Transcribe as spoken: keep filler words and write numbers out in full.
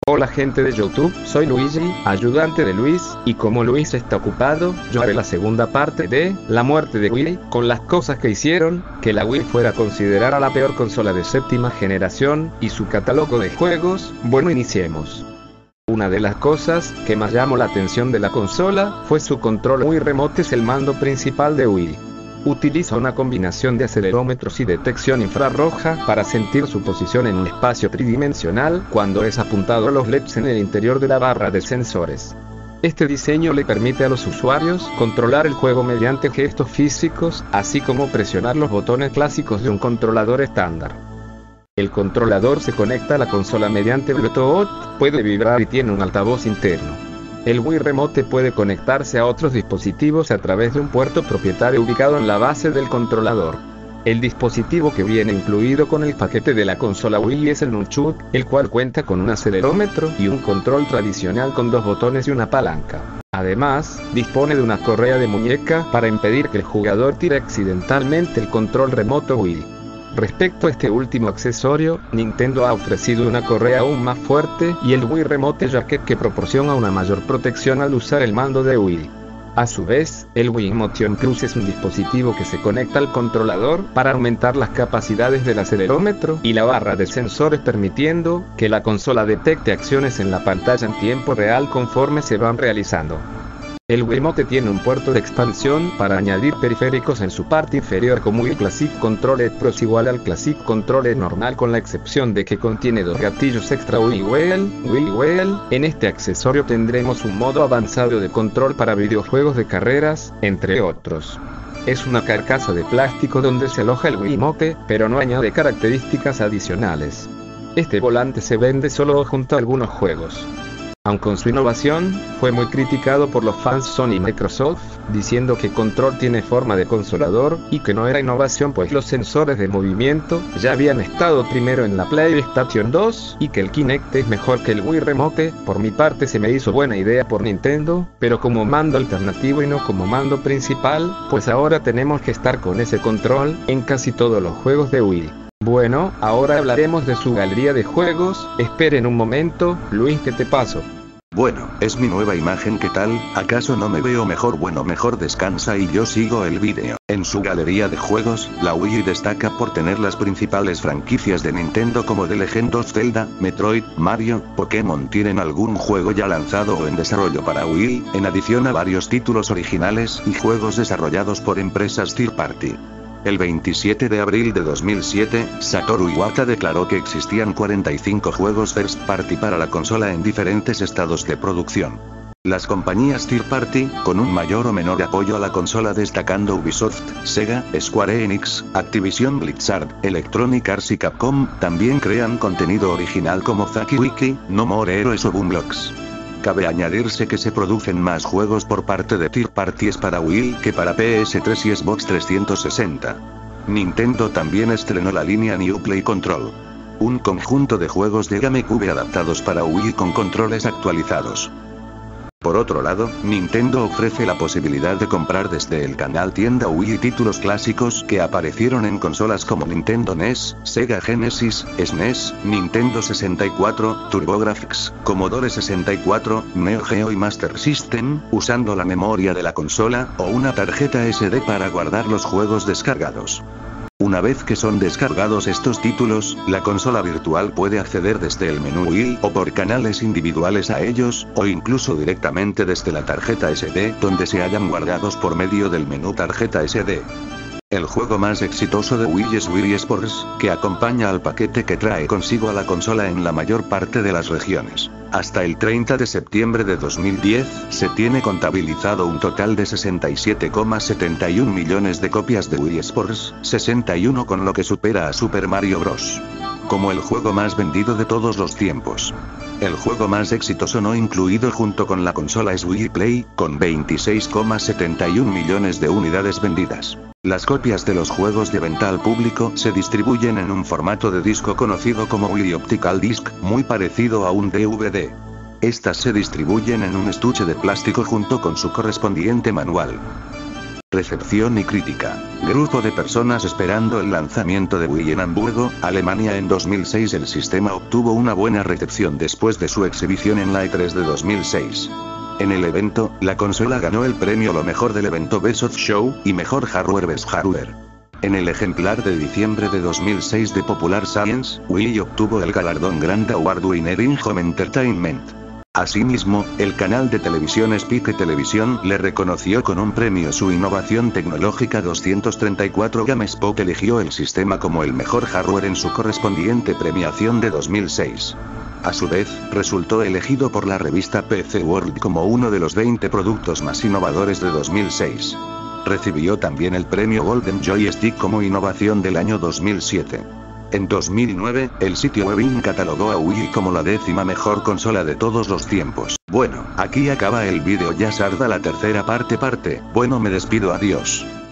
Hola gente de YouTube, soy Luigi, ayudante de Luis, y como Luis está ocupado, yo haré la segunda parte de La muerte de Wii, con las cosas que hicieron que la Wii fuera considerada la peor consola de séptima generación, y su catálogo de juegos. Bueno, iniciemos. Una de las cosas que más llamó la atención de la consola fue su control Wii Remote, es el mando principal de Wii. Utiliza una combinación de acelerómetros y detección infrarroja para sentir su posición en un espacio tridimensional cuando es apuntado a los L E Ds en el interior de la barra de sensores. Este diseño le permite a los usuarios controlar el juego mediante gestos físicos, así como presionar los botones clásicos de un controlador estándar. El controlador se conecta a la consola mediante Bluetooth, puede vibrar y tiene un altavoz interno. El Wii Remote puede conectarse a otros dispositivos a través de un puerto propietario ubicado en la base del controlador. El dispositivo que viene incluido con el paquete de la consola Wii es el Nunchuk, el cual cuenta con un acelerómetro y un control tradicional con dos botones y una palanca. Además, dispone de una correa de muñeca para impedir que el jugador tire accidentalmente el control remoto Wii. Respecto a este último accesorio, Nintendo ha ofrecido una correa aún más fuerte y el Wii Remote Jacket que proporciona una mayor protección al usar el mando de Wii. A su vez, el Wii Motion Plus es un dispositivo que se conecta al controlador para aumentar las capacidades del acelerómetro y la barra de sensores, permitiendo que la consola detecte acciones en la pantalla en tiempo real conforme se van realizando. El Wii Remote tiene un puerto de expansión para añadir periféricos en su parte inferior, como el Classic Controller Pro es igual al Classic Controller normal, con la excepción de que contiene dos gatillos extra Wii Wheel, Wii Wheel. En este accesorio tendremos un modo avanzado de control para videojuegos de carreras, entre otros. Es una carcasa de plástico donde se aloja el Wii Remote, pero no añade características adicionales. Este volante se vende solo junto a algunos juegos. Aunque con su innovación, fue muy criticado por los fans Sony y Microsoft, diciendo que Control tiene forma de consolador, y que no era innovación pues los sensores de movimiento ya habían estado primero en la PlayStation dos, y que el Kinect es mejor que el Wii Remote. Por mi parte se me hizo buena idea por Nintendo, pero como mando alternativo y no como mando principal, pues ahora tenemos que estar con ese control en casi todos los juegos de Wii. Bueno, ahora hablaremos de su galería de juegos. Esperen un momento, Luis, ¿qué te paso? Bueno, es mi nueva imagen, ¿qué tal? ¿Acaso no me veo mejor? Bueno, mejor descansa y yo sigo el vídeo. En su galería de juegos, la Wii destaca por tener las principales franquicias de Nintendo como The Legend of Zelda, Metroid, Mario, Pokémon. Tienen algún juego ya lanzado o en desarrollo para Wii, en adición a varios títulos originales y juegos desarrollados por empresas third party. El veintisiete de abril de dos mil siete, Satoru Iwata declaró que existían cuarenta y cinco juegos first party para la consola en diferentes estados de producción. Las compañías third party, con un mayor o menor apoyo a la consola, destacando Ubisoft, Sega, Square Enix, Activision Blizzard, Electronic Arts y Capcom, también crean contenido original como Zaki Wiki, No More Heroes o Boomblocks. Cabe añadirse que se producen más juegos por parte de third parties para Wii que para P S tres y Xbox trescientos sesenta. Nintendo también estrenó la línea New Play Control, un conjunto de juegos de GameCube adaptados para Wii con controles actualizados. Por otro lado, Nintendo ofrece la posibilidad de comprar desde el canal tienda Wii títulos clásicos que aparecieron en consolas como Nintendo N E S, Sega Genesis, S N E S, Nintendo sesenta y cuatro, TurboGrafx, Commodore sesenta y cuatro, Neo Geo y Master System, usando la memoria de la consola, o una tarjeta ese de para guardar los juegos descargados. Una vez que son descargados estos títulos, la consola virtual puede acceder desde el menú Wii o por canales individuales a ellos, o incluso directamente desde la tarjeta ese de donde se hayan guardados por medio del menú tarjeta ese de. El juego más exitoso de Wii es Wii Sports, que acompaña al paquete que trae consigo a la consola en la mayor parte de las regiones. Hasta el treinta de septiembre de dos mil diez, se tiene contabilizado un total de sesenta y siete coma setenta y un millones de copias de Wii Sports, sesenta y uno con lo que supera a Super Mario Bros. Como el juego más vendido de todos los tiempos. El juego más exitoso no incluido junto con la consola es Wii Play, con veintiséis coma setenta y un millones de unidades vendidas. Las copias de los juegos de venta al público se distribuyen en un formato de disco conocido como Wii Optical Disc, muy parecido a un D V D. Estas se distribuyen en un estuche de plástico junto con su correspondiente manual. Recepción y crítica. Grupo de personas esperando el lanzamiento de Wii en Hamburgo, Alemania en dos mil seis. El sistema obtuvo una buena recepción después de su exhibición en la E tres de dos mil seis. En el evento, la consola ganó el premio Lo mejor del evento Best of Show, y Mejor Hardware Best Hardware. En el ejemplar de diciembre de dos mil seis de Popular Science, Wii obtuvo el galardón Grand Award Winner in Home Entertainment. Asimismo, el canal de televisión Spike Televisión le reconoció con un premio su innovación tecnológica. doscientos treinta y cuatro GameSpot eligió el sistema como el mejor hardware en su correspondiente premiación de dos mil seis. A su vez, resultó elegido por la revista P C World como uno de los veinte productos más innovadores de dos mil seis. Recibió también el premio Golden Joystick como innovación del año dos mil siete. En dos mil nueve, el sitio Webin catalogó a Wii como la décima mejor consola de todos los tiempos. Bueno, aquí acaba el vídeo, ya sarda la tercera parte parte. Bueno, me despido, adiós.